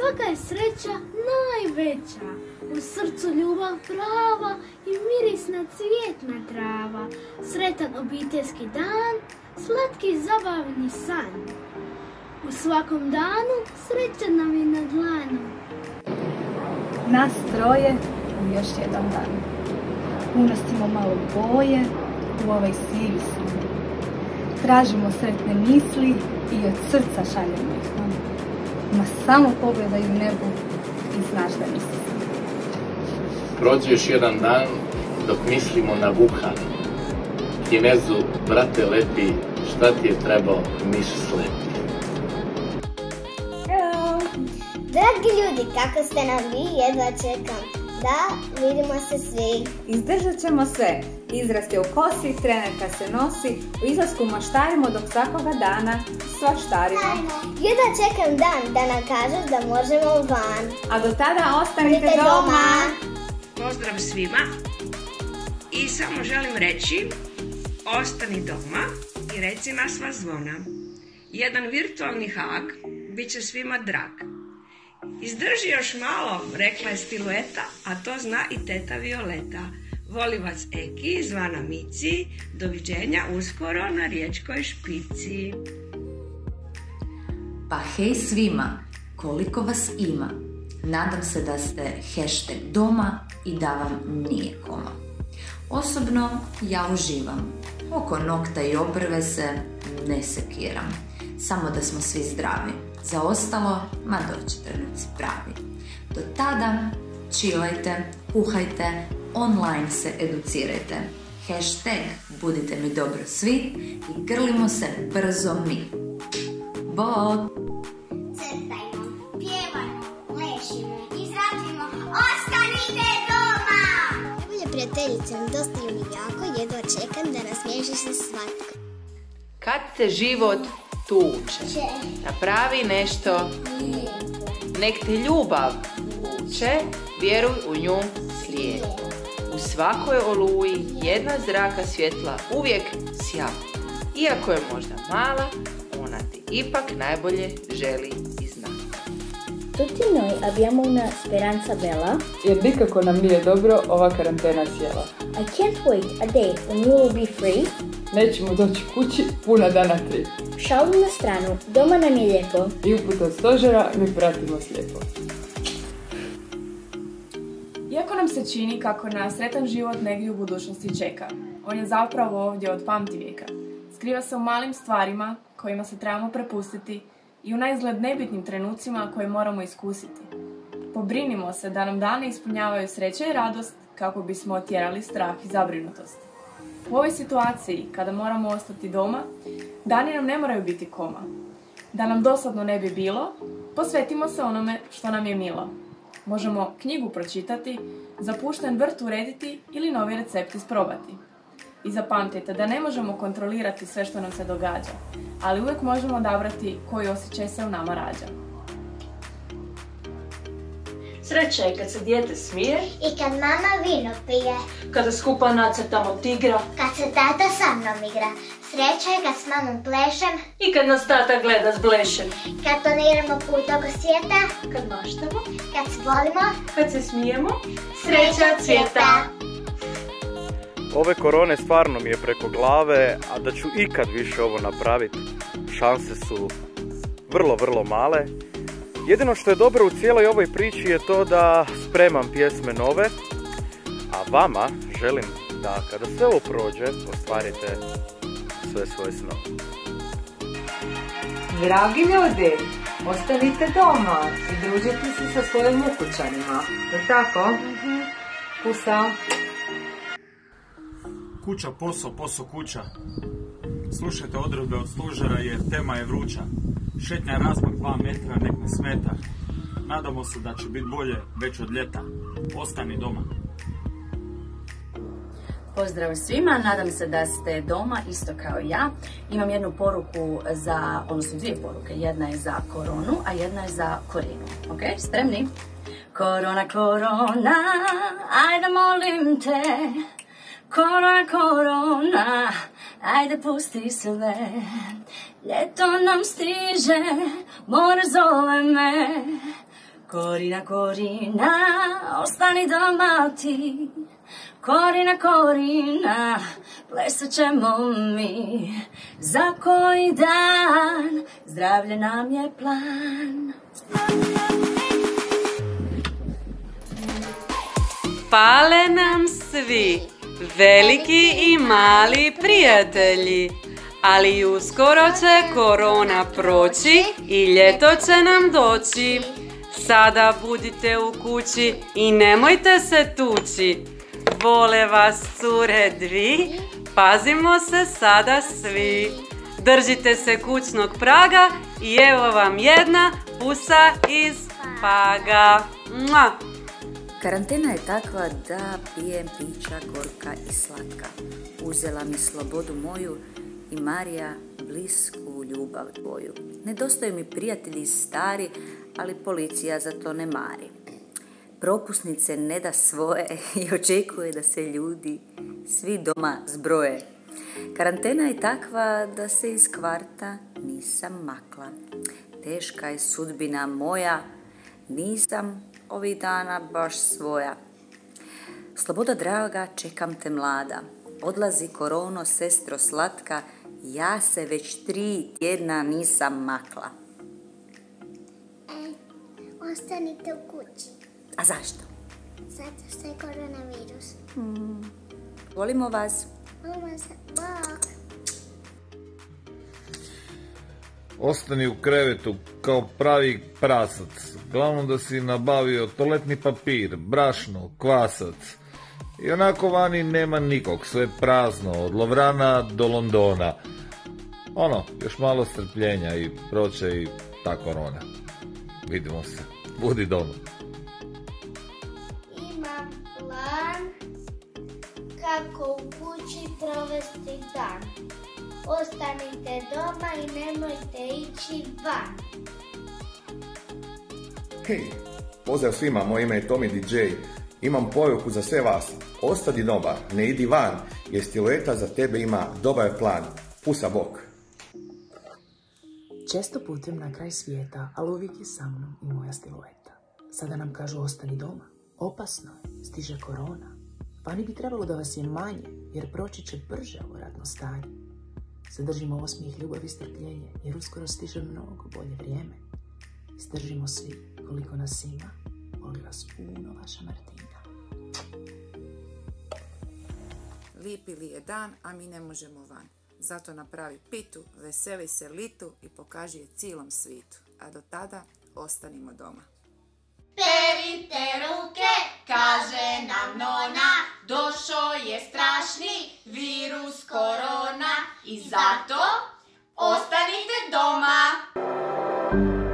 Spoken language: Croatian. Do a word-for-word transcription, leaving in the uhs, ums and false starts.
svaka je sreća najveća. U srcu ljubav prava i mirisna cvjetna trava. Sretan obiteljski dan, slatki zabavni san. U svakom danu sreća nam je na dlanu. Nas troje u još jedan dan. Unosimo malo boje u ovaj sivi san. Tražimo sretne misli i od srca šaljemo ih vam. Ma samo pogledaj u nebu i znaš da nisi sam. Prođe još jedan dan dok mislimo na Wuhan. Kinezu, brate lepi, šta ti je trebao miš slepi? Hello! Dragi ljudi, kako ste nam vi? Jedva čekam da vidimo se svi. Izdržat ćemo se. Izrast je u kosi, trenerka se nosi, u izlasku maštarimo dok svakoga dana svaštarimo. Jedva čekam dan da nam kažeš da možemo van. A do tada ostanite doma. Pozdrav svima i samo želim reći ostani doma i reci na sva zvona. Jedan virtualni hag bit će svima drag. Izdrži još malo, rekla je Stilueta, a to zna i teta Violeta. Voli vas Eki, zvana Mici, doviđenja uskoro na riječkoj špici. Pa hej svima, koliko vas ima, nadam se da ste hashtag doma i da vam nije koma. Osobno ja uživam, oko nokta i obrve se ne sekiram, samo da smo svi zdravi. Za ostalo, ma doći trenuci pravi. Do tada, chillajte, kuhajte, online se educirajte. Hashtag budite mi dobro svi i grlimo se brzo mi. Bog! Crtajmo, pjevajmo, plešimo, izrađujemo, ostanite doma! Najbolje prijateljice mi dostaju mi jako, jedva čekam da nasmiješi se svatko. Kad te život tuče, napravi nešto, nek te ljubav vuče, vjeruj u nju slijepo. U svakoj oluji jedna zraka svjetla uvijek sja. Iako je možda mala, ona ti ipak najbolje želi i zna. Tutti noi abbiamo una speranza bella. Jer nikako nam nije dobro ova karantena sjela. I can't wait a day when we will be free. Nećemo doći kući puna dana tri. Šalu na stranu, doma nam je lijepo. I uput od stožera mi pratimo slijepo. Iako nam se čini kako nas sretan život negdje u budućnosti čeka, on je zapravo ovdje od pamtivijeka. Skriva se u malim stvarima kojima se trebamo prepustiti i u naizgled nebitnim trenucima koje moramo iskusiti. Pobrinimo se da nam dane ispunjavaju sreće i radost kako bismo otjerali strah i zabrinutost. U ovoj situaciji, kada moramo ostati doma, dani nam ne moraju biti koma. Da nam dosadno ne bi bilo, posvetimo se onome što nam je milo. Možemo knjigu pročitati, zapušten vrt urediti ili novi recept isprobati. I zapamtite da ne možemo kontrolirati sve što nam se događa, ali uvijek možemo odabrati koji osjećaj se u nama rađa. Sreća je kad se dijete smije I kad mama vino pije. Kada skupa nacrtamo tigra. Kad se tata sa mnom igra. Sreća je kad s mamom plešem. I kad nas tata gleda s blešem. Kad planiramo put oko svijeta. Kad maštamo. Kad se volimo. Kad se smijemo. Sreća cvjeta. Ove korone stvarno mi je preko glave, a da ću ikad više ovo napraviti, šanse su vrlo, vrlo male. Jedino što je dobro u cijeloj ovoj priči je to da spremam pjesme nove, a vama želim da kada sve ovo prođe, ostvarite sve svoje snove. Dragi ljudi, ostanite doma i družite se sa svojim ukućanima. Je tako? Mhm. Pusa. Kuća, posao, posao, kuća. Slušajte odredbe od stožera jer tema je vruća. Šetnja razmak dva metra, nek ne smeta. Nadamo se da će biti bolje već od ljeta. Ostani doma. Pozdrav svima, nadam se da ste doma isto kao ja. Imam jednu poruku za, odnosno dvije poruke. Jedna je za koronu, a jedna je za korinu. Ok, spremni? Korona, korona, ajde molim te. Korona, korona, ajde pusti sve. Ljeto nam stiže, more zove me. Korina, Korina, ostani doma ti. Korina, Korina, plesat ćemo mi. Za koji dan, zdravlje nam je plan. Fale nam svi, veliki i mali prijatelji, ali uskoro će korona proći i ljeto će nam doći. Sada budite u kući i nemojte se tući. Vole vas cure dvi, pazimo se sada svi. Držite se kućnog praga i evo vam jedna pusa iz Paga. Mua! Karantena je takva da pijem pića gorka i slatka. Uzela mi slobodu moju i Marija blisku ljubav tvoju. Nedostaju mi prijatelji stari, ali policija za to ne mari. Propusnice ne da svoje i očekuje da se ljudi svi doma zbroje. Karantena je takva da se iz kvarta nisam makla. Teška je sudbina moja, nisam ovih dana baš svoja. Sloboda draga, čekam te mlada. Odlazi korono, sestro slatka, ja se već tri tjedna nisam makla. E, ostanite u kući. A zašto? Zato što je koronavirus. Hmm. Volimo vas. Volimo se. Bok. Ostani u krevetu kao pravi prasac. Glavno da si nabavio toaletni papir, brašno, kvasac. I onako vani nema nikog, sve prazno, od Lovrana do Londona. Ono, još malo strpljenja i proće i ta korona. Vidimo se. Budi doma. Imam plan kako u kući provesti dan. Ostanite doma i nemojte ići van. Hej, pozdrav svima, moje ime je Tomi D J. Imam poruku za sve vas. Ostani doma, ne idi van, jer Stileta za tebe ima dobar plan. Pusa bok. Često putujem na kraj svijeta, ali uvijek je sa mnom i moja Stileta. Sada nam kažu ostani doma. Opasno je, stiže korona. Vani bi trebalo da vas je manje, jer proći će brže ovo ratno stanje. Zadržimo osmijeh, ljubav i strpljenje, jer uskoro stiže mnogo bolje vrijeme. Izdržimo svi koliko nas ima. Voli vas puno, vaša Martina. Lipi li je dan, a mi ne možemo van. Zato napravi pitu, veseli se litu i pokaži je cijelom svitu. A do tada ostanimo doma. Perite ruke, kaže nam nona, došao je strašni virus korona i zato ostanite doma.